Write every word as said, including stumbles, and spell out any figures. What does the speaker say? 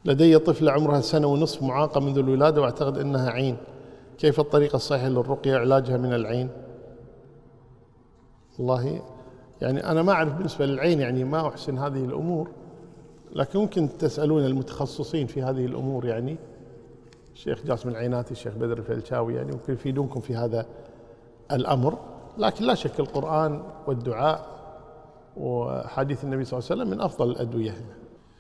لدي طفلة عمرها سنة ونصف معاقة منذ الولادة وأعتقد أنها عين، كيف الطريقة الصحيحة للرقية وعلاجها من العين؟ والله يعني أنا ما أعرف بالنسبة للعين، يعني ما أحسن هذه الأمور، لكن ممكن تسألون المتخصصين في هذه الأمور، يعني الشيخ جاسم العيناتي، الشيخ بدر الفلشاوي، يعني ممكن يفيدونكم في هذا الأمر. لكن لا شك القرآن والدعاء وحديث النبي صلى الله عليه وسلم من أفضل الأدوية.